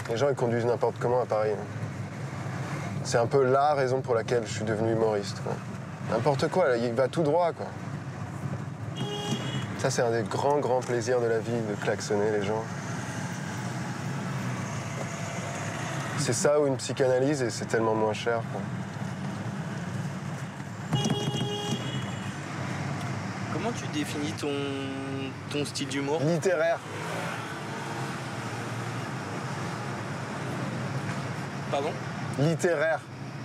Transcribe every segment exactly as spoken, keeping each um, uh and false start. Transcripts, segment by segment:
Les gens, ils conduisent n'importe comment à Paris. C'est un peu la raison pour laquelle je suis devenu humoriste. N'importe quoi, là, il va tout droit, quoi. Ça, c'est un des grands, grands plaisirs de la vie, de klaxonner les gens. C'est ça ou une psychanalyse et c'est tellement moins cher, quoi. Comment tu définis ton, ton style d'humour? Littéraire. Pardon? Littéraire.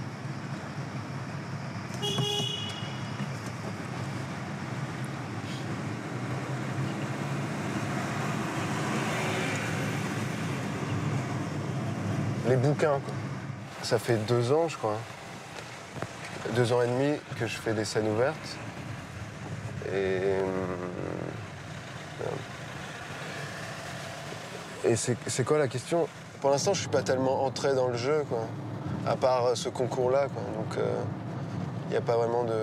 Les bouquins, quoi. Ça fait deux ans, je crois. Deux ans et demi que je fais des scènes ouvertes. Et... Et c'est quoi la question? Pour l'instant, je suis pas tellement entré dans le jeu, quoi. À part ce concours-là, quoi. Donc, il euh, n'y a pas vraiment de...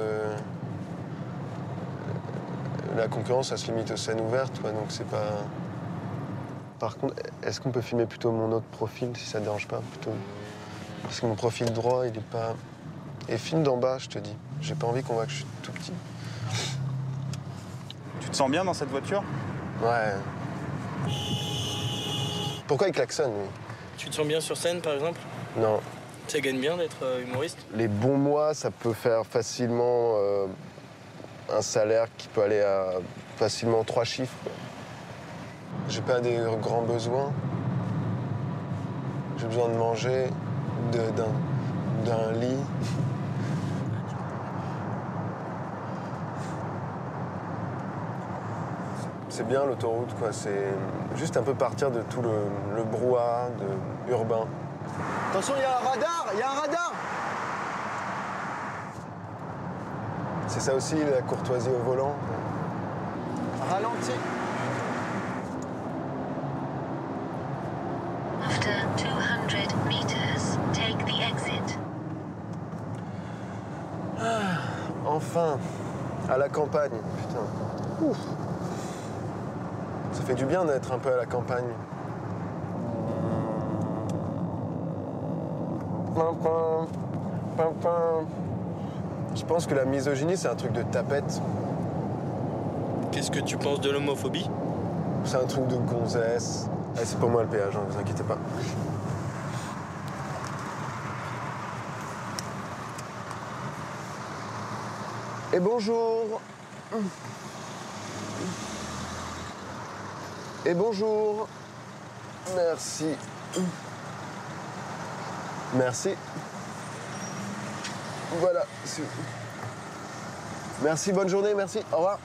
La concurrence, ça se limite aux scènes ouvertes, quoi. Donc, c'est pas... Par contre, est-ce qu'on peut filmer plutôt mon autre profil, si ça te dérange pas, plutôt? Parce que mon profil droit, il est pas... Et filme d'en bas, je te dis. J'ai pas envie qu'on voit que je suis tout petit. Tu te sens bien dans cette voiture? Ouais. Pourquoi il klaxonne, lui? Tu te sens bien sur scène, par exemple? Non. Ça gagne bien d'être euh, humoriste? Les bons mois, ça peut faire facilement euh, un salaire qui peut aller à facilement trois chiffres. J'ai pas des grands besoins. J'ai besoin de manger, d'un lit. C'est bien l'autoroute, quoi. C'est juste un peu partir de tout le, le brouhaha de, urbain. Attention, il y a un radar! Il y a un radar! C'est ça aussi, la courtoisie au volant. Ralenti. After two hundred meters, take the exit. Ah, enfin, à la campagne, putain. Ouf. Ça fait du bien d'être un peu à la campagne. Pimpin, pimpin. Je pense que la misogynie, c'est un truc de tapette. Qu'est-ce que tu penses de l'homophobie? C'est un truc de gonzesse. Ah, c'est pour moi le péage, hein, vous inquiétez pas. Et bonjour. Et bonjour. Merci. Merci. Voilà. Merci, bonne journée, merci. Au revoir.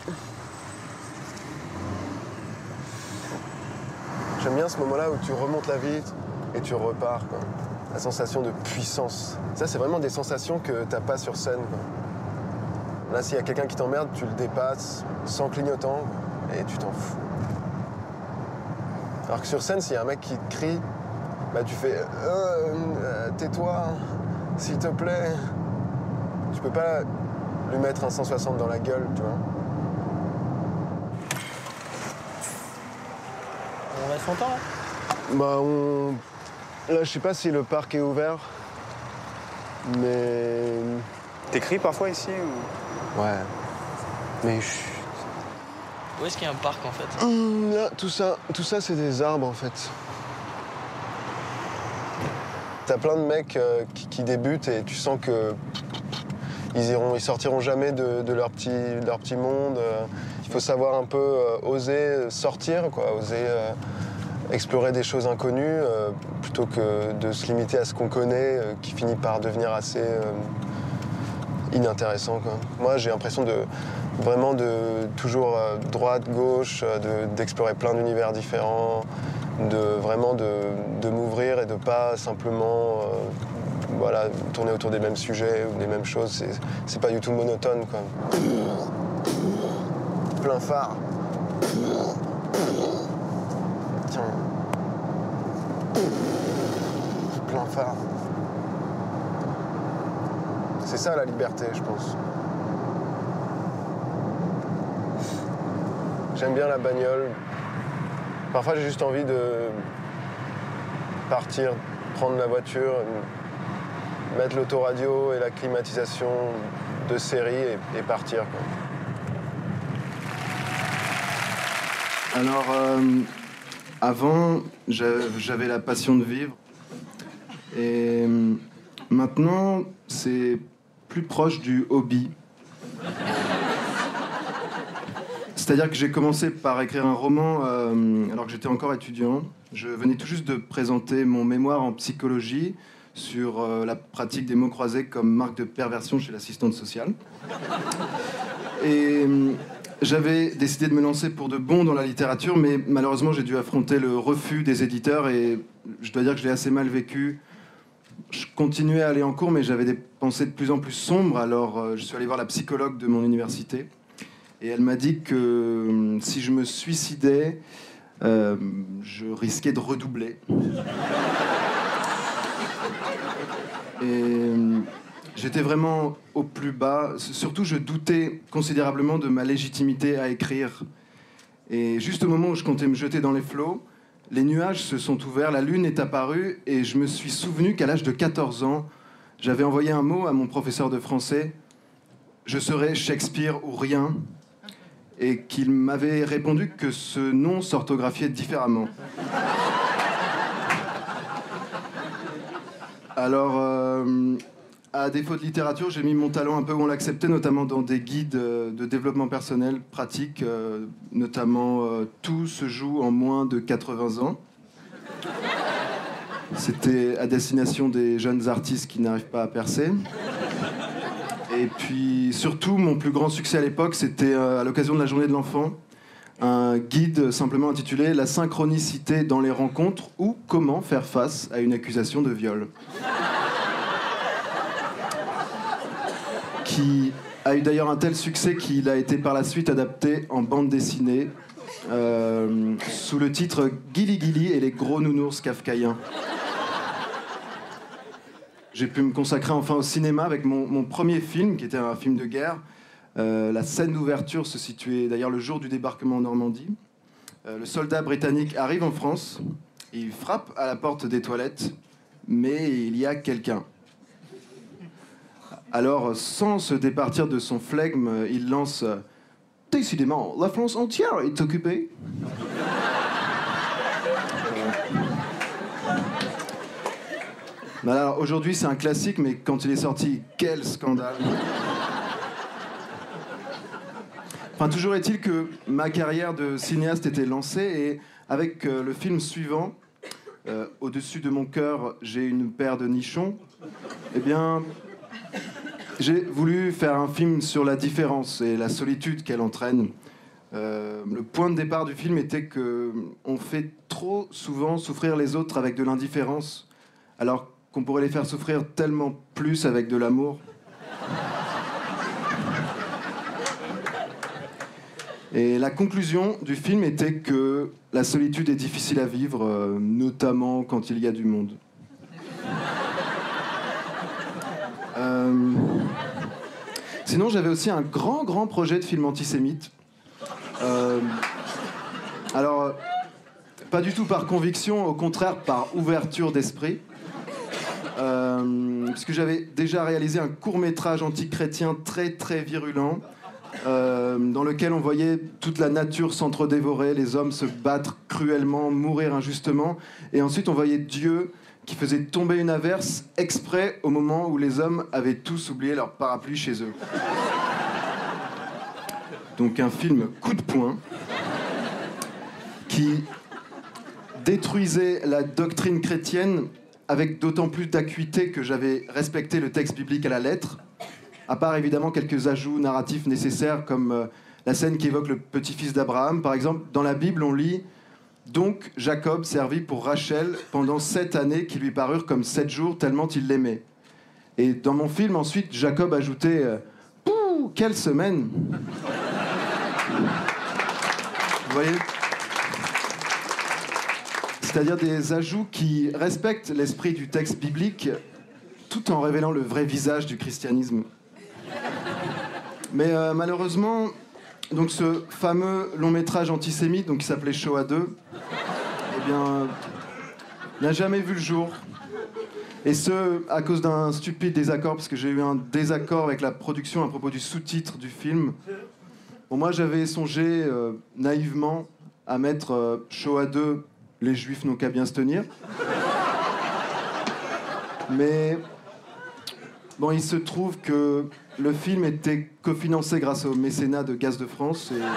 J'aime bien ce moment-là où tu remontes la vitre et tu repars, quoi. La sensation de puissance. Ça, c'est vraiment des sensations que t'as pas sur scène, quoi. Là, s'il y a quelqu'un qui t'emmerde, tu le dépasses sans clignotant et tu t'en fous. Alors que sur scène, s'il y a un mec qui te crie, bah tu fais euh, euh, tais-toi, s'il te plaît. Tu peux pas lui mettre un cent soixante dans la gueule, tu vois. On reste longtemps, là? Bah on... Là, je sais pas si le parc est ouvert, mais... T'écris parfois ici ou... Ouais. Mais je... Où est-ce qu'il y a un parc, en fait? Mmh, là, tout ça, tout ça, c'est des arbres, en fait. T'as plein de mecs euh, qui, qui débutent et tu sens que ils iront, ils sortiront jamais de, de leur petit, de leur petit monde. Euh, il faut savoir un peu euh, oser sortir, quoi, oser euh, explorer des choses inconnues euh, plutôt que de se limiter à ce qu'on connaît, euh, qui finit par devenir assez euh, inintéressant, quoi. Moi, j'ai l'impression de vraiment de toujours euh, droite, gauche, euh, d'explorer plein d'univers différents, de vraiment de, de m'ouvrir et de pas simplement euh, voilà, tourner autour des mêmes sujets ou des mêmes choses. C'est pas du tout monotone, quoi. Plein phare. Tiens. Plein phare. C'est ça la liberté, je pense. J'aime bien la bagnole. Parfois, j'ai juste envie de partir, prendre la voiture, mettre l'autoradio et la climatisation de série et, et partir, quoi. Alors, euh, avant, j'avais la passion de vivre. Et maintenant, c'est plus proche du hobby. C'est-à-dire que j'ai commencé par écrire un roman euh, alors que j'étais encore étudiant. Je venais tout juste de présenter mon mémoire en psychologie sur euh, la pratique des mots croisés comme marque de perversion chez l'assistante sociale. Et euh, j'avais décidé de me lancer pour de bon dans la littérature, mais malheureusement j'ai dû affronter le refus des éditeurs et je dois dire que je l'ai assez mal vécu. Je continuais à aller en cours, mais j'avais des pensées de plus en plus sombres, alors euh, je suis allé voir la psychologue de mon université. Et elle m'a dit que euh, si je me suicidais, euh, je risquais de redoubler. Et euh, j'étais vraiment au plus bas. Surtout, je doutais considérablement de ma légitimité à écrire. Et juste au moment où je comptais me jeter dans les flots, les nuages se sont ouverts, la lune est apparue, et je me suis souvenu qu'à l'âge de quatorze ans, j'avais envoyé un mot à mon professeur de français. Je serais Shakespeare ou rien. Et qu'il m'avait répondu que ce nom s'orthographiait différemment. Alors, euh, à défaut de littérature, j'ai mis mon talent un peu où on l'acceptait, notamment dans des guides de développement personnel pratiques, euh, notamment euh, « Tout se joue en moins de quatre-vingts ans ». C'était à destination des jeunes artistes qui n'arrivent pas à percer. Et puis, surtout, mon plus grand succès à l'époque, c'était euh, à l'occasion de la journée de l'enfant, un guide simplement intitulé « La synchronicité dans les rencontres ou comment faire face à une accusation de viol ». Qui a eu d'ailleurs un tel succès qu'il a été par la suite adapté en bande dessinée euh, sous le titre « Gilly Gilly et les gros nounours kafkaïens ». J'ai pu me consacrer enfin au cinéma avec mon, mon premier film, qui était un film de guerre. Euh, la scène d'ouverture se situait d'ailleurs le jour du débarquement en Normandie. Euh, le soldat britannique arrive en France, il frappe à la porte des toilettes, mais il y a quelqu'un. Alors, sans se départir de son flegme, il lance « Décidément, la France entière est occupée ». Alors, aujourd'hui, c'est un classique, mais quand il est sorti, quel scandale! Enfin, toujours est-il que ma carrière de cinéaste était lancée, et avec euh, le film suivant, euh, Au-dessus de mon cœur, j'ai une paire de nichons, eh bien, j'ai voulu faire un film sur la différence et la solitude qu'elle entraîne. Euh, le point de départ du film était que on fait trop souvent souffrir les autres avec de l'indifférence, alors qu'on pourrait les faire souffrir tellement plus avec de l'amour. Et la conclusion du film était que la solitude est difficile à vivre, euh, notamment quand il y a du monde. Euh... Sinon, j'avais aussi un grand, grand projet de film antisémite. Euh... Alors, pas du tout par conviction, au contraire par ouverture d'esprit. Euh, parce que j'avais déjà réalisé un court-métrage anti-chrétien très très virulent, euh, dans lequel on voyait toute la nature s'entre-dévorer, les hommes se battre cruellement, mourir injustement, et ensuite on voyait Dieu qui faisait tomber une averse exprès au moment où les hommes avaient tous oublié leur parapluie chez eux. Donc un film coup de poing qui détruisait la doctrine chrétienne avec d'autant plus d'acuité que j'avais respecté le texte biblique à la lettre, à part évidemment quelques ajouts narratifs nécessaires comme euh, la scène qui évoque le petit-fils d'Abraham. Par exemple, dans la Bible, on lit « Donc Jacob servit pour Rachel pendant sept années qui lui parurent comme sept jours tellement il l'aimait. » Et dans mon film, ensuite, Jacob ajoutait euh, « Pouh, quelle semaine !» Vous voyez ? C'est-à-dire des ajouts qui respectent l'esprit du texte biblique tout en révélant le vrai visage du christianisme. Mais euh, malheureusement, donc ce fameux long métrage antisémite donc, qui s'appelait Shoah deux, eh bien, n'a jamais vu le jour. Et ce, à cause d'un stupide désaccord, parce que j'ai eu un désaccord avec la production à propos du sous-titre du film. Bon, moi, j'avais songé euh, naïvement à mettre euh, Shoah deux, les Juifs n'ont qu'à bien se tenir. Mais bon, il se trouve que le film était cofinancé grâce au mécénat de Gaz de France. Et...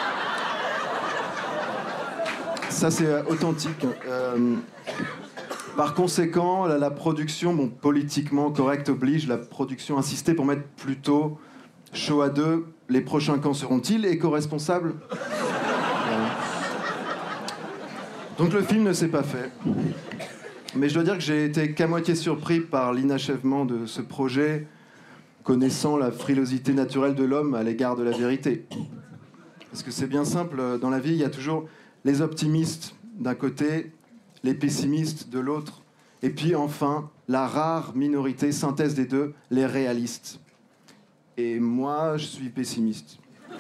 ça, c'est euh, authentique. Euh... Par conséquent, la, la production, bon, politiquement correcte oblige, la production insistait pour mettre plutôt Shoah deux, les prochains camps seront-ils éco-responsables ? Voilà. Donc le film ne s'est pas fait. Mais je dois dire que j'ai été qu'à moitié surpris par l'inachèvement de ce projet, connaissant la frilosité naturelle de l'homme à l'égard de la vérité. Parce que c'est bien simple, dans la vie, il y a toujours les optimistes d'un côté, les pessimistes de l'autre, et puis enfin, la rare minorité, synthèse des deux, les réalistes. Et moi, je suis pessimiste.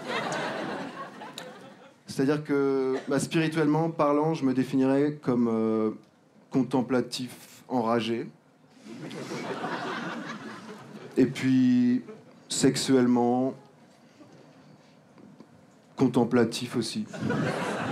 C'est-à-dire que, bah, spirituellement parlant, je me définirais comme euh, contemplatif enragé. Et puis, sexuellement, contemplatif aussi.